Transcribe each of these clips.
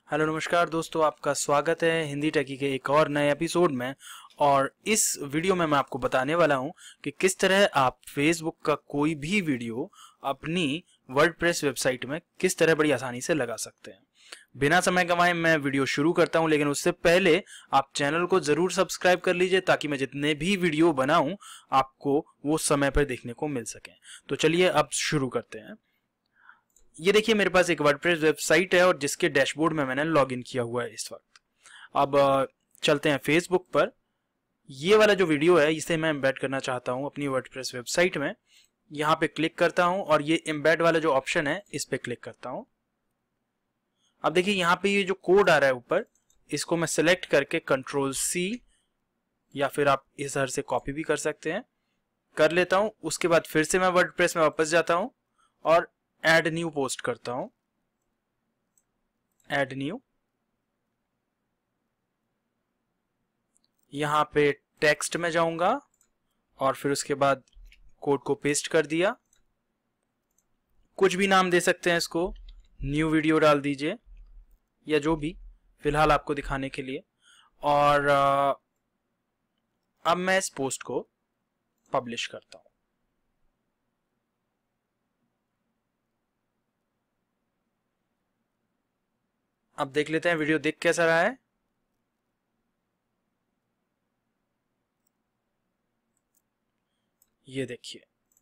Hello नमस्कार दोस्तों, आपका स्वागत है हिंदी टेकी के एक और नए एपिसोड में। और इस वीडियो में मैं आपको बताने वाला हूं कि किस तरह आप फेसबुक का कोई भी वीडियो अपनी वर्डप्रेस वेबसाइट में किस तरह बड़ी आसानी से लगा सकते हैं। बिना समय गंवाए मैं वीडियो शुरू करता हूं, लेकिन उससे पहले आप चैनल को जरूर सब्सक्राइब कर लीजिए ताकि मैं जितने भी वीडियो बनाऊं आपको वो समय पर देखने को मिल सके। तो चलिए अब शुरू करते हैं। ये देखिए मेरे पास एक वर्डप्रेस वेबसाइट है और जिसके डैशबोर्ड में मैंने लॉगिन किया हुआ है इस वक्त। अब चलते हैं फेसबुक पर। ये वाला जो वीडियो है इसे मैं एम्बेड करना चाहता हूं अपनी वर्डप्रेस वेबसाइट में। यहाँ पे क्लिक करता हूं और ये एम्बेड वाला जो ऑप्शन है इस पे क्लिक करता हूं। अब देखिए यहाँ पे ये जो कोड आ रहा है ऊपर, इसको मैं सिलेक्ट करके Ctrl+C या फिर आप इस हर से कॉपी भी कर सकते हैं, कर लेता हूं। उसके बाद फिर से मैं वर्डप्रेस में वापस जाता हूं और ऐड न्यू पोस्ट करता हूं। ऐड न्यू, यहां पे टेक्स्ट में जाऊंगा और फिर उसके बाद कोड को पेस्ट कर दिया। कुछ भी नाम दे सकते हैं इसको, न्यू वीडियो डाल दीजिए या जो भी, फिलहाल आपको दिखाने के लिए। और अब मैं इस पोस्ट को पब्लिश करता हूं। अब देख लेते हैं वीडियो देख कैसा रहा है। ये देखिए,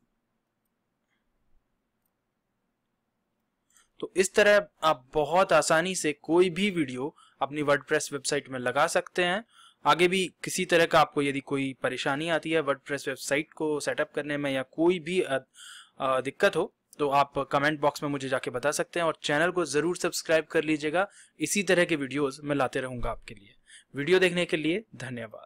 तो इस तरह आप बहुत आसानी से कोई भी वीडियो अपनी वर्डप्रेस वेबसाइट में लगा सकते हैं। आगे भी किसी तरह का आपको यदि कोई परेशानी आती है वर्डप्रेस वेबसाइट को सेटअप करने में या कोई भी दिक्कत हो तो आप कमेंट बॉक्स में मुझे जाके बता सकते हैं। और चैनल को जरूर सब्सक्राइब कर लीजिएगा, इसी तरह के वीडियोस मैं लाते रहूंगा आपके लिए। वीडियो देखने के लिए धन्यवाद।